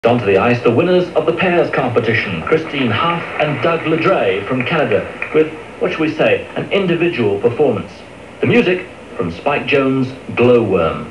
Onto the ice, the winners of the pairs competition, Hough and Doug Ladret from Canada, with, what shall we say, an individual performance. The music from Spike Jones' Glowworm.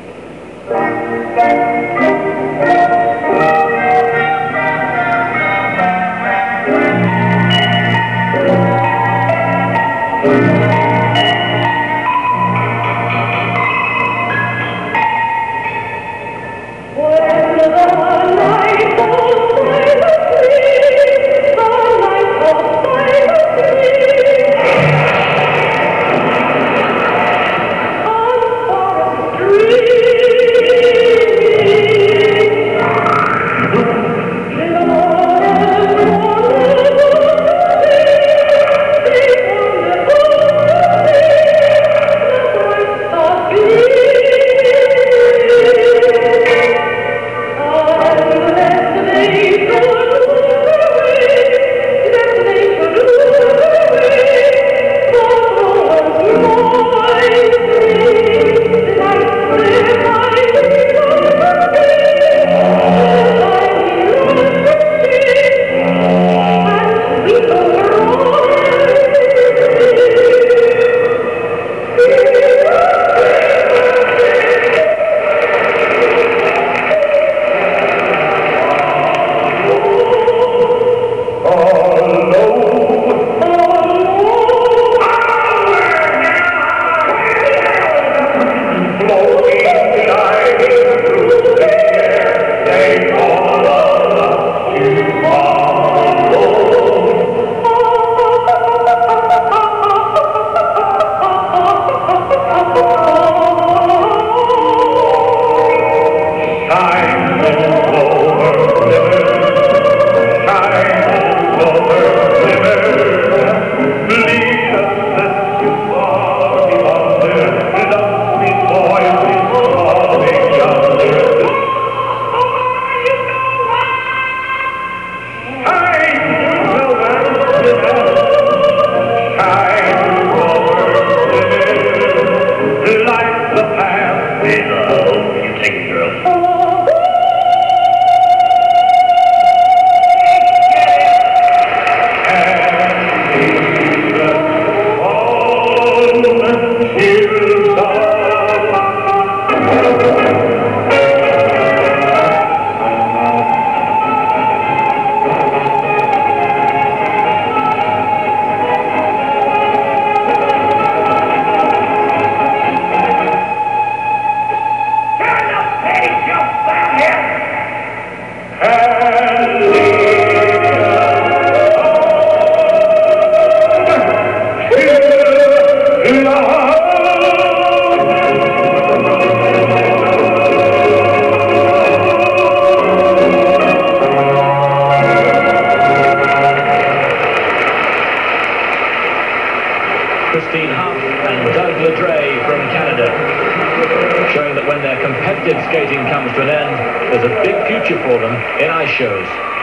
Hough and Doug Ladret from Canada, showing that when their competitive skating comes to an end, there's a big future for them in ice shows.